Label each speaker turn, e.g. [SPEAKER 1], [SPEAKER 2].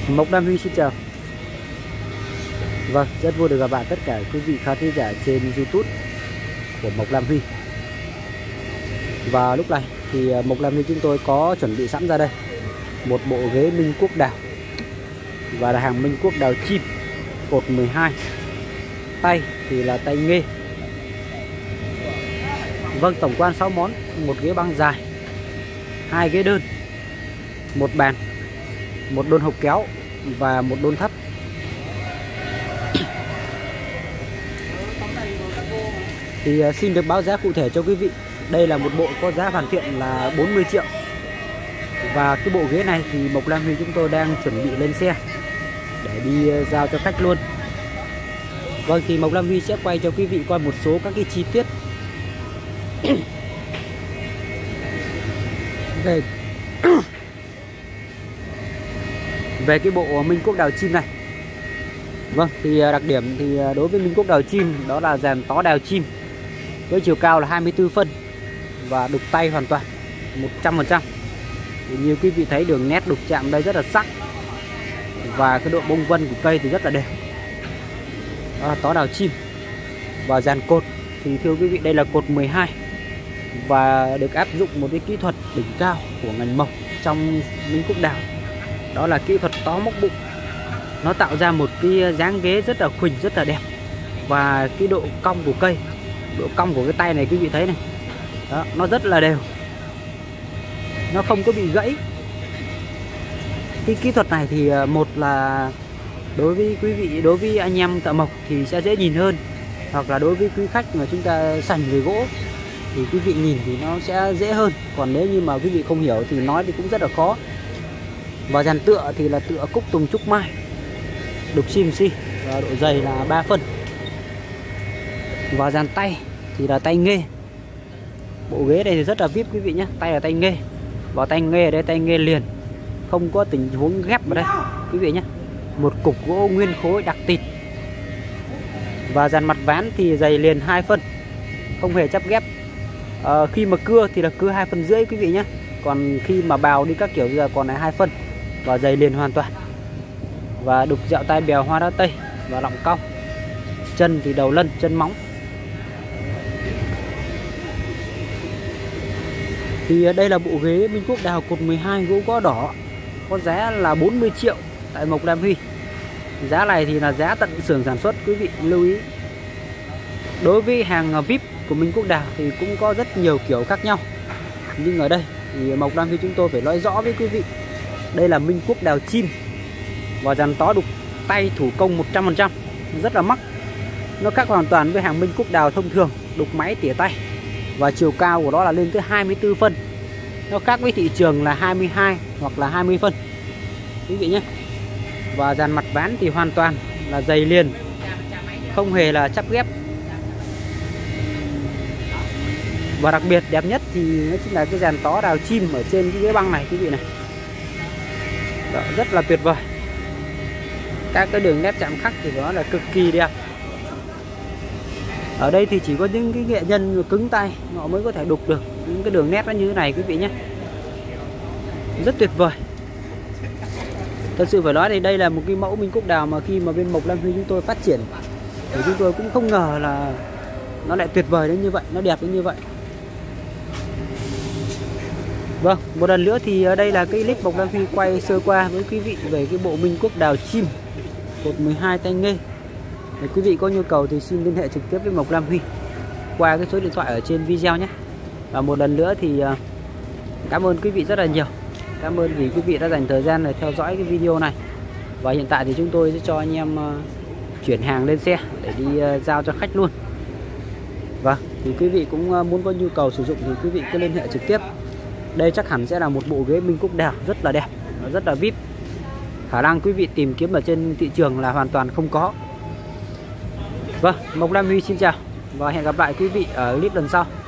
[SPEAKER 1] Mộc Nam Huy xin chào. Vâng, rất vui được gặp lại tất cả quý vị khán giả trên YouTube của Mộc Nam Huy. Và lúc này thì Mộc Nam Huy chúng tôi có chuẩn bị sẵn ra đây một bộ ghế Minh Quốc Đào, và là hàng Minh Quốc Đào chim, cột 12, tay thì là tay nghê. Vâng, tổng quan 6 món, một ghế băng dài, 2 ghế đơn, một bàn, một đôn hộc kéo và một đôn thấp. Thì xin được báo giá cụ thể cho quý vị. Đây là một bộ có giá hoàn thiện là 40 triệu. Và cái bộ ghế này thì Mộc Nam Huy chúng tôi đang chuẩn bị lên xe để đi giao cho khách luôn. Vâng, thì Mộc Nam Huy sẽ quay cho quý vị coi một số các cái chi tiết về cái bộ Minh Quốc Đào chim này. Vâng, thì đặc điểm thì đối với Minh Quốc Đào chim đó là dàn tó đào chim với chiều cao là 24 phân và đục tay hoàn toàn 100%. Thì như quý vị thấy đường nét đục chạm đây rất là sắc, và cái độ bông vân của cây thì rất là đều. Tó đào chim. Và dàn cột thì thưa quý vị, đây là cột 12 và được áp dụng một cái kỹ thuật đỉnh cao của ngành mộc trong Minh Quốc Đào, đó là kỹ thuật tó móc bụng. Nó tạo ra một cái dáng ghế rất là khuỳnh, rất là đẹp. Và cái độ cong của cây, độ cong của cái tay này quý vị thấy này, đó, nó rất là đều, nó không có bị gãy. Cái kỹ thuật này thì một là đối với quý vị, đối với anh em thợ mộc thì sẽ dễ nhìn hơn, hoặc là đối với quý khách mà chúng ta sành về gỗ thì quý vị nhìn thì nó sẽ dễ hơn. Còn nếu như mà quý vị không hiểu thì nói thì cũng rất là khó. Và dàn tựa thì là tựa cúc tùng trúc mai, đục CNC và độ dày là 3 phân. Và dàn tay thì là tay nghê. Bộ ghế này thì rất là vip quý vị nhé. Tay là tay nghê, và tay nghê ở đây tay nghê liền, không có tình huống ghép vào đây quý vị nhé. Một cục gỗ nguyên khối đặc tịt. Và dàn mặt ván thì dày liền 2 phân, không hề chắp ghép. Khi mà cưa thì là cưa 2,5 phân quý vị nhé. Còn khi mà bào đi các kiểu giờ còn là 2 phân và dày liền hoàn toàn. Và đục dẹo tai bèo hoa đá tây và lọng cong. Chân thì đầu lân, chân móng. Thì đây là bộ ghế Minh Quốc Đào cột 12 gỗ gõ đỏ, có giá là 40 triệu tại Mộc Nam Huy. Giá này thì là giá tận xưởng sản xuất quý vị lưu ý. Đối với hàng VIP của Minh Quốc Đào thì cũng có rất nhiều kiểu khác nhau, nhưng ở đây thì Mộc Nam Huy chúng tôi phải nói rõ với quý vị, đây là Minh Quốc Đào chim và dàn tó đục tay thủ công 100%, rất là mắc. Nó khác hoàn toàn với hàng Minh Quốc Đào thông thường, đục máy tỉa tay, và chiều cao của nó là lên tới 24 phân. Nó khác với thị trường là 22 hoặc là 20 phân quý vị nhé. Và dàn mặt ván thì hoàn toàn là dày liền, không hề là chắp ghép. Và đặc biệt đẹp nhất thì nó chính là cái dàn tó đào chim ở trên cái ghế băng này quý vị này. Đó, rất là tuyệt vời. Các cái đường nét chạm khắc thì nó là cực kỳ đẹp. Ở đây thì chỉ có những cái nghệ nhân cứng tay họ mới có thể đục được những cái đường nét nó như thế này quý vị nhé. Rất tuyệt vời. Thật sự phải nói thì đây là một cái mẫu Minh Quốc Đào mà khi mà bên Mộc Nam Huy chúng tôi phát triển thì chúng tôi cũng không ngờ là nó lại tuyệt vời đến như vậy, nó đẹp đến như vậy. Vâng, một lần nữa thì ở đây là cái clip Mộc Nam Huy quay sơ qua với quý vị về cái bộ Minh Quốc Đào chim cột 12 tay nghê. Để quý vị có nhu cầu thì xin liên hệ trực tiếp với Mộc Nam Huy qua cái số điện thoại ở trên video nhé. Và một lần nữa thì cảm ơn quý vị rất là nhiều. Cảm ơn vì quý vị đã dành thời gian để theo dõi cái video này. Và hiện tại thì chúng tôi sẽ cho anh em chuyển hàng lên xe để đi giao cho khách luôn. Vâng, thì quý vị cũng muốn có nhu cầu sử dụng thì quý vị cứ liên hệ trực tiếp. Đây chắc hẳn sẽ là một bộ ghế Minh Quốc Đào rất là đẹp, rất là VIP. Khả năng quý vị tìm kiếm ở trên thị trường là hoàn toàn không có. Vâng, Mộc Nam Huy xin chào và hẹn gặp lại quý vị ở clip lần sau.